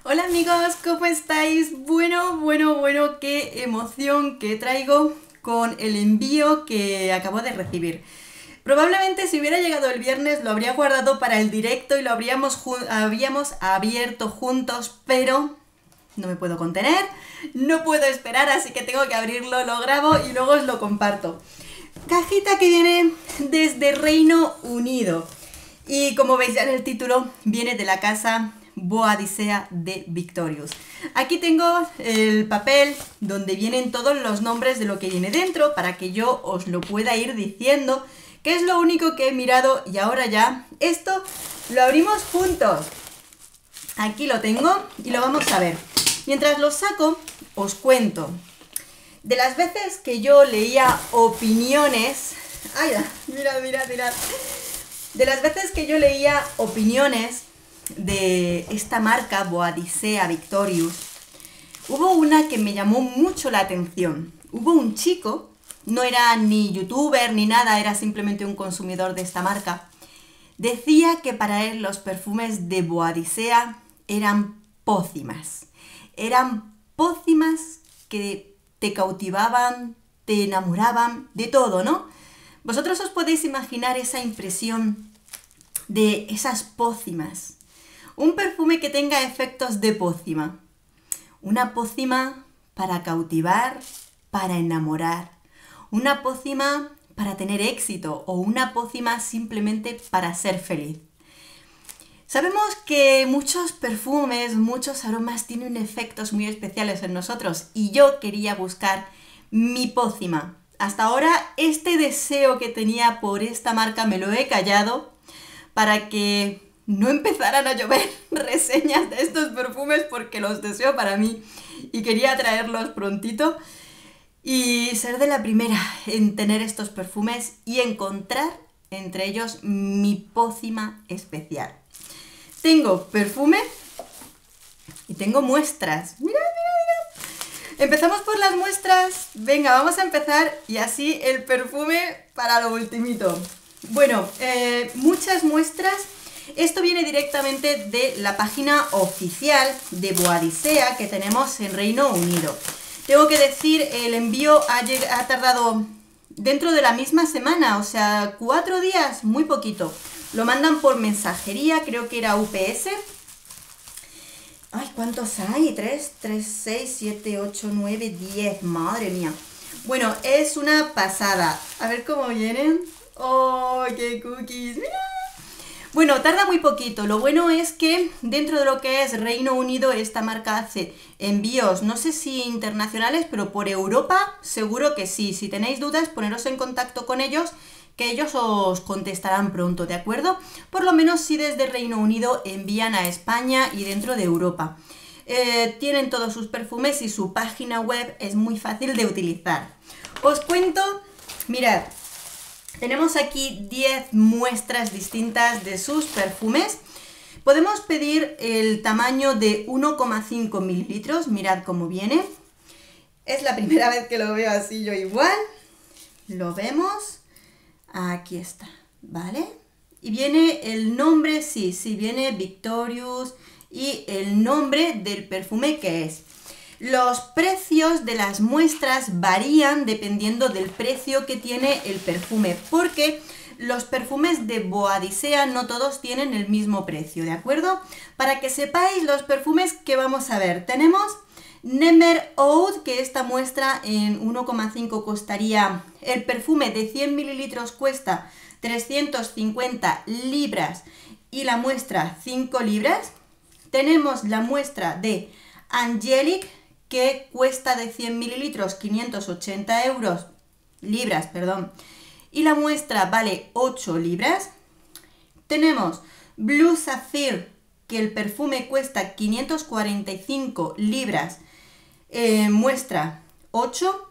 Hola amigos, ¿cómo estáis? Bueno, qué emoción que traigo con el envío que acabo de recibir. Probablemente si hubiera llegado el viernes lo habría guardado para el directo y lo habríamos abierto juntos, pero no me puedo contener, no puedo esperar, así que tengo que abrirlo, lo grabo y luego os lo comparto. Cajita que viene desde Reino Unido. Y como veis ya en el título, viene de la casa Boadicea de Victorious. Aquí tengo el papel donde vienen todos los nombres de lo que viene dentro para que yo os lo pueda ir diciendo, que es lo único que he mirado. Y ahora ya esto lo abrimos juntos. Aquí lo tengo y lo vamos a ver. Mientras lo saco, os cuento. De las veces que yo leía opiniones... ¡Ay, mirad! De las veces que yo leía opiniones de esta marca Boadicea Victorious, hubo una que me llamó mucho la atención. Hubo un chico, no era ni youtuber ni nada, era simplemente un consumidor de esta marca. Decía que para él los perfumes de Boadicea eran pócimas. Eran pócimas que te cautivaban, te enamoraban, de todo, ¿no? Vosotros os podéis imaginar esa impresión de esas pócimas. Un perfume que tenga efectos de pócima. Una pócima para cautivar, para enamorar. Una pócima para tener éxito o una pócima simplemente para ser feliz. Sabemos que muchos perfumes, muchos aromas tienen efectos muy especiales en nosotros y yo quería buscar mi pócima. Hasta ahora este deseo que tenía por esta marca me lo he callado para que no empezaran a llover reseñas de estos perfumes porque los deseo para mí y quería traerlos prontito y ser de la primera en tener estos perfumes y encontrar entre ellos mi pócima especial. Tengo perfume y tengo muestras. Mirad. Empezamos por las muestras. Venga, vamos a empezar y así el perfume para lo ultimito. Bueno, muchas muestras. Esto viene directamente de la página oficial de Boadicea que tenemos en Reino Unido. Tengo que decir, el envío ha tardado dentro de la misma semana, o sea, 4 días, muy poquito. Lo mandan por mensajería, creo que era UPS. Ay, ¿cuántos hay? 3, 6, 7, 8, 9, 10. Madre mía. Bueno, es una pasada. A ver cómo vienen. ¡Oh, qué cookies! ¡Mira! Bueno, tarda muy poquito. Lo bueno es que dentro de lo que es Reino Unido, esta marca hace envíos, no sé si internacionales, pero por Europa seguro que sí. Si tenéis dudas, poneros en contacto con ellos, que ellos os contestarán pronto, ¿de acuerdo? Por lo menos si desde Reino Unido envían a España y dentro de Europa. Tienen todos sus perfumes y su página web es muy fácil de utilizar. Os cuento, mirad, tenemos aquí 10 muestras distintas de sus perfumes. Podemos pedir el tamaño de 1,5 mililitros, mirad cómo viene. Es la primera vez que lo veo así yo igual. Lo vemos. Aquí está, ¿vale? Y viene el nombre, sí, viene Victorious y el nombre del perfume que es. Los precios de las muestras varían dependiendo del precio que tiene el perfume, porque los perfumes de Boadicea no todos tienen el mismo precio, ¿de acuerdo? Para que sepáis los perfumes que vamos a ver, tenemos Nemer Oud, que esta muestra en 1,5 costaría, el perfume de 100 mililitros cuesta 350 libras y la muestra 5 libras. Tenemos la muestra de Angelic, que cuesta de 100 mililitros 580 libras, perdón, y la muestra vale 8 libras. Tenemos Blue Sapphire, que el perfume cuesta 545 libras, muestra 8.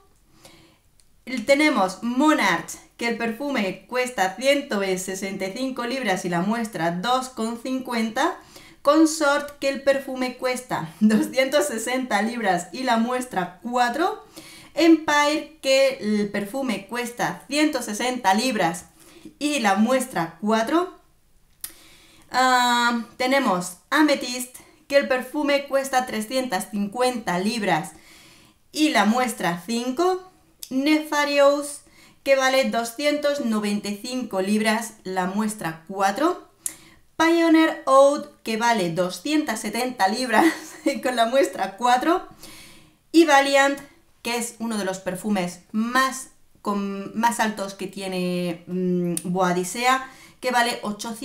Tenemos Monarch, que el perfume cuesta 165 libras y la muestra 2,50. Consort, que el perfume cuesta 260 libras y la muestra 4. Empire, que el perfume cuesta 160 libras y la muestra 4. Tenemos Amethyst, que el perfume cuesta 350 libras y la muestra 5. Nefarious, que vale 295 libras, la muestra 4. Pioneer Oud, que vale 270 libras con la muestra 4. Y Valiant, que es uno de los perfumes más altos que tiene Boadicea, que vale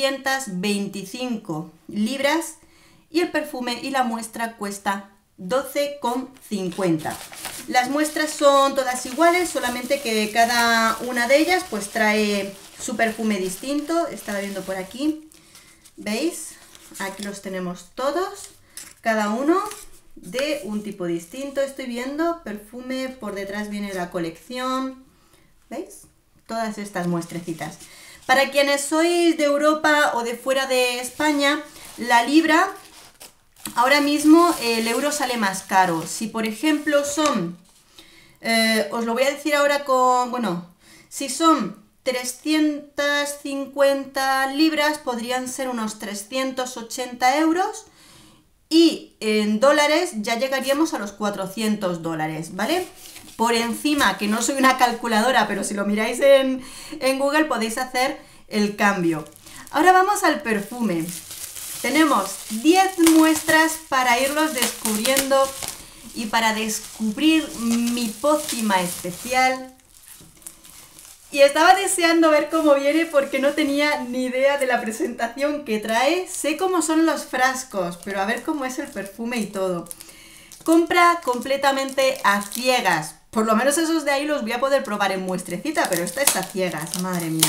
825 libras y el perfume y la muestra cuesta 12,50. Las muestras son todas iguales, solamente que cada una de ellas pues trae su perfume distinto. Estaba viendo por aquí, ¿veis? Aquí los tenemos todos, cada uno de un tipo distinto. Estoy viendo perfume, por detrás viene la colección, ¿veis? Todas estas muestrecitas. Para quienes sois de Europa o de fuera de España, la libra, ahora mismo el euro sale más caro. Si por ejemplo son, os lo voy a decir ahora con, bueno, si son 350 libras podrían ser unos 380 euros y en dólares ya llegaríamos a los 400 dólares, ¿vale? Por encima, que no soy una calculadora, pero si lo miráis en Google podéis hacer el cambio. Ahora vamos al perfume. Tenemos 10 muestras para irlos descubriendo y para descubrir mi pócima especial. Y estaba deseando ver cómo viene porque no tenía ni idea de la presentación que trae. Sé cómo son los frascos, pero a ver cómo es el perfume y todo. Compra completamente a ciegas. Por lo menos esos de ahí los voy a poder probar en muestrecita, pero esta está a ciegas, madre mía.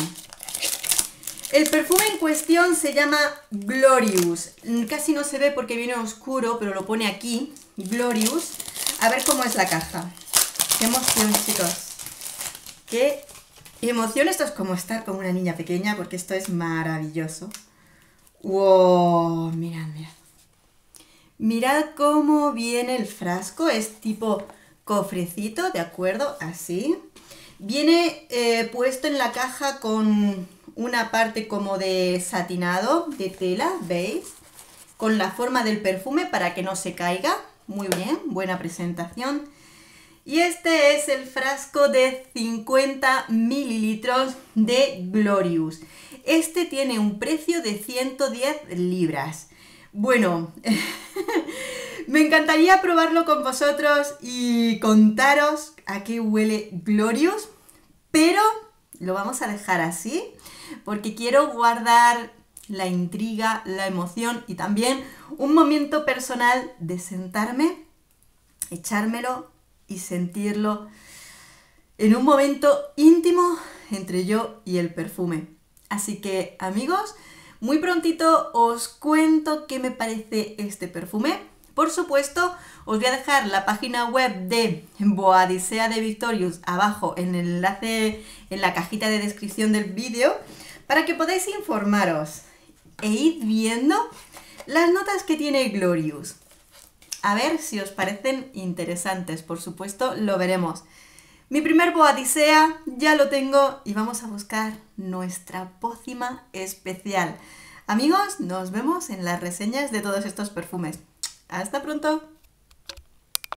El perfume en cuestión se llama Glorious. Casi no se ve porque viene oscuro, pero lo pone aquí, Glorious. A ver cómo es la caja. ¡Qué emoción, chicos! ¡Qué emoción! Esto es como estar con una niña pequeña, porque esto es maravilloso. ¡Wow! Mirad, mirad. Mirad cómo viene el frasco. Es tipo cofrecito, ¿de acuerdo? Así. Viene puesto en la caja con una parte como de satinado, de tela, ¿veis? Con la forma del perfume para que no se caiga. Muy bien, buena presentación. Y este es el frasco de 50 mililitros de Glorious. Este tiene un precio de 110 libras. Bueno, me encantaría probarlo con vosotros y contaros a qué huele Glorious, pero lo vamos a dejar así porque quiero guardar la intriga, la emoción y también un momento personal de sentarme, echármelo y sentirlo en un momento íntimo entre yo y el perfume. Así que, amigos, muy prontito os cuento qué me parece este perfume. Por supuesto, os voy a dejar la página web de Boadicea de Victorious abajo en el enlace en la cajita de descripción del vídeo para que podáis informaros e ir viendo las notas que tiene Glorious. A ver si os parecen interesantes, por supuesto lo veremos. Mi primer Boadicea ya lo tengo y vamos a buscar nuestra pócima especial. Amigos, nos vemos en las reseñas de todos estos perfumes. ¡Hasta pronto!